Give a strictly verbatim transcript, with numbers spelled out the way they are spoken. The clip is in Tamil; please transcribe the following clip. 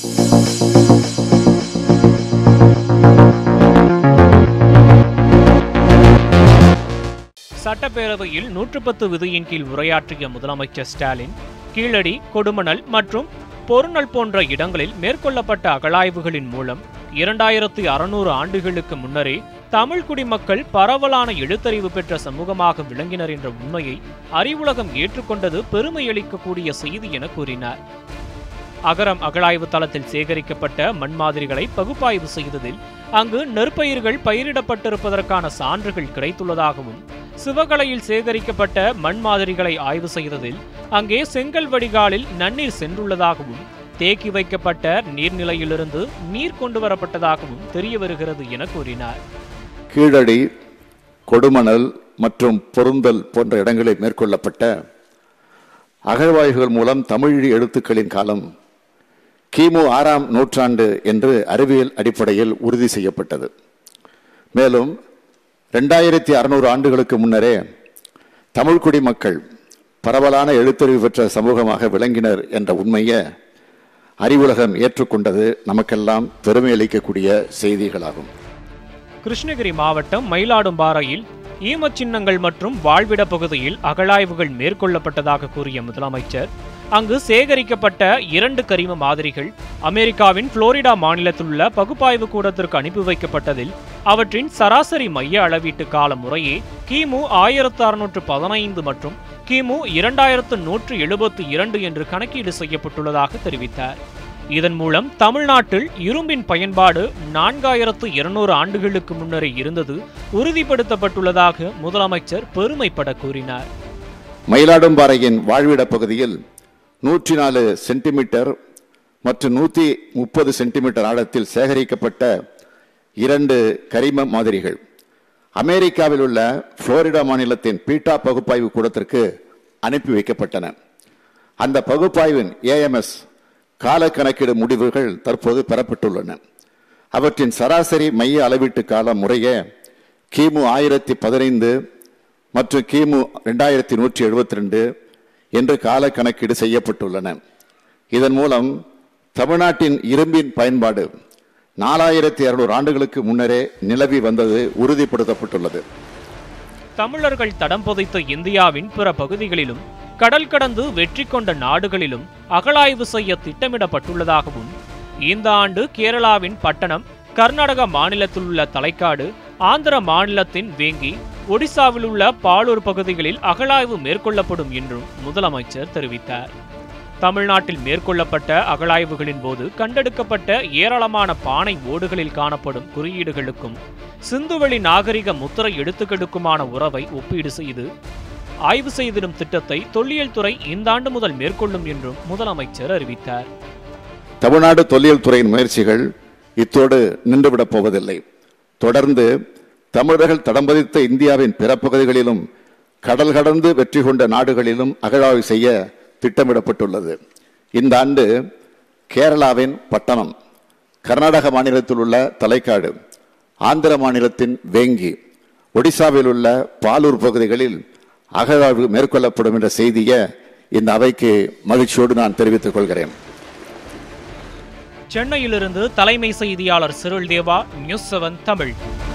சட்டப்பேரவையில் நூற்று பத்து விதியின் கீழ் உரையாற்றிய முதலமைச்சர் ஸ்டாலின், கீழடி, கொடுமணல் மற்றும் பொருநல் போன்ற இடங்களில் மேற்கொள்ளப்பட்ட அகழாய்வுகளின் மூலம் இரண்டாயிரத்தி அறுநூறு ஆண்டுகளுக்கு முன்னரே தமிழ் குடிமக்கள் பரவலான எழுத்தறிவு பெற்ற சமூகமாக விளங்கினர் என்ற உண்மையை அறிவுலகம் ஏற்றுக்கொண்டது பெருமையளிக்கக்கூடிய செய்தி என கூறினார். அகரம் அகழாய்வு தளத்தில் சேகரிக்கப்பட்ட மண் மாதிரிகளை பகுப்பாய்வு செய்ததில் அங்கு நெற்பயிர்கள் பயிரிடப்பட்டிருப்பதற்கான சான்றுகள் கிடைத்துள்ளதாகவும், சிவகலையில் சேகரிக்கப்பட்ட மண் மாதிரிகளை ஆய்வு செய்ததில் அங்கே செங்கல் வடிகாலில் நன்னீர் சென்றுள்ளதாகவும், தேக்கி வைக்கப்பட்ட நீர்நிலையிலிருந்து நீர் கொண்டு வரப்பட்டதாகவும் தெரிய வருகிறது என கூறினார். கீழடி, கொடுமணல் மற்றும் பொருந்தல் போன்ற இடங்களில் மேற்கொள்ளப்பட்ட அகழ்வாய்வுகள் மூலம் தமிழ் எழுத்துக்களின் காலம் கிமு ஆறாம் நூற்றாண்டு என்று அறிவியல் அடிப்படையில் உறுதி செய்யப்பட்டது. மேலும் ரெண்டாயிரத்தி அறுநூறு ஆண்டுகளுக்கு முன்னரே தமிழ் குடிமக்கள் பரவலான எழுத்தறிவு பெற்ற சமூகமாக விளங்கினர் என்ற உண்மையை அறிவுலகம் ஏற்றுக்கொண்டது நமக்கெல்லாம் பெருமை அளிக்கக்கூடிய செய்திகளாகும். கிருஷ்ணகிரி மாவட்டம் மயிலாடும்பாறையில் ஈமச் சின்னங்கள் மற்றும் வாழ்விட பகுதியில் அகழாய்வுகள் மேற்கொள்ளப்பட்டதாக கூறிய முதலமைச்சர், அங்கு சேகரிக்கப்பட்ட இரண்டு கரிம மாதிரிகள் அமெரிக்காவின் புளோரிடா மாநிலத்தில் உள்ள பகுப்பாய்வு கூடத்திற்கு அனுப்பி வைக்கப்பட்டதில் அவற்றின் சராசரி மைய அளவீட்டு கால முறையே கிமு ஆயிரத்து அறுநூற்று பதினைந்து மற்றும் கிமு இரண்டாயிரத்து நூற்று எழுபத்தி இரண்டு என்று கணக்கீடு செய்யப்பட்டுள்ளதாக தெரிவித்தார். இதன் மூலம் தமிழ்நாட்டில் இரும்பின் பயன்பாடு நான்காயிரத்து இருநூறு ஆண்டுகளுக்கு முன்னரே இருந்தது உறுதிப்படுத்தப்பட்டுள்ளதாக முதலமைச்சர் பெருமைப்பட கூறினார். மயிலாடும்பாறையின் வாழ்விட பகுதியில் நூற்றி நாலு சென்டிமீட்டர் மற்றும் நூற்றி முப்பது சென்டிமீட்டர் ஆழத்தில் சேகரிக்கப்பட்ட இரண்டு கரிம மாதிரிகள் அமெரிக்காவில் உள்ள புளோரிடா மாநிலத்தின் பீட்டா பகுப்பாய்வு கூடத்திற்கு அனுப்பி வைக்கப்பட்டன. அந்த பகுப்பாய்வின் ஏஎம்எஸ் கால கணக்கீடு முடிவுகள் தற்போது பெறப்பட்டுள்ளன. அவற்றின் சராசரி மைய அளவீட்டு கால முறையே கிமு ஆயிரத்தி பதினைந்து மற்றும் கிமு இரண்டாயிரத்தி நூற்றி எழுபத்தி ரெண்டு என்று கால கணக்கீடு செய்யப்பட்டுள்ளன. இதன் மூலம் தமிழ்நாட்டின் இரும்பின் பயன்பாடு நாலாயிரத்தி இருநூறு ஆண்டுகளுக்கு முன்னரே நிலவி வந்தது உறுதிப்படுத்தப்பட்டுள்ளது. தமிழர்கள் தடம் புதைத்த இந்தியாவின் பிற பகுதிகளிலும் கடல் கடந்து வெற்றி கொண்ட நாடுகளிலும் அகழாய்வு செய்ய திட்டமிடப்பட்டுள்ளதாகவும், இந்த ஆண்டு கேரளாவின் பட்டணம், கர்நாடக மாநிலத்தில் உள்ள தலைக்காடு, ஆந்திர மாநிலத்தின் வேங்கி, ஒடிசாவில் உள்ள பாலூர் பகுதிகளில் அகழாய்வு மேற்கொள்ளப்படும் என்றும் முதலமைச்சர் தெரிவித்தார். தமிழ்நாட்டில் மேற்கொள்ளப்பட்ட அகழாய்வுகளின் போது கண்டெடுக்கப்பட்ட ஏராளமான பானை ஓடுகளில் காணப்படும் குறியீடுகளுக்கும் சிந்துவெளி நாகரிக முத்திரை எழுத்துக்களுக்குமான உறவை ஒப்பீடு செய்து ஆய்வு செய்திடும் திட்டத்தை தொல்லியல் துறை இந்த ஆண்டு முதல் மேற்கொள்ளும் என்றும் முதலமைச்சர் அறிவித்தார். தமிழ்நாடு தொல்லியல் துறையின் முயற்சிகள் இத்தோடு நின்றுவிடப் போவதில்லை. தொடர்ந்து தமிழர்கள் தடம் பதித்த இந்தியாவின் பிற பகுதிகளிலும் கடல் கடந்து வெற்றி கொண்ட நாடுகளிலும் அகழாய்வு செய்ய திட்டமிடப்பட்டுள்ளது. இந்த ஆண்டு கேரளாவின் பட்டணம், கர்நாடக மாநிலத்தில் உள்ள தலைக்காடு, ஆந்திர மாநிலத்தின் வேங்கி, ஒடிசாவில் உள்ள பாலூர் பகுதிகளில் அகழாய்வு மேற்கொள்ளப்படும் என்ற செய்தியை இந்த அவைக்கு மகிழ்ச்சியோடு நான் தெரிவித்துக் கொள்கிறேன். சென்னையிலிருந்து தலைமை செய்தியாளர் சிருள் தேவா, நியூஸ் செவன் தமிழ்.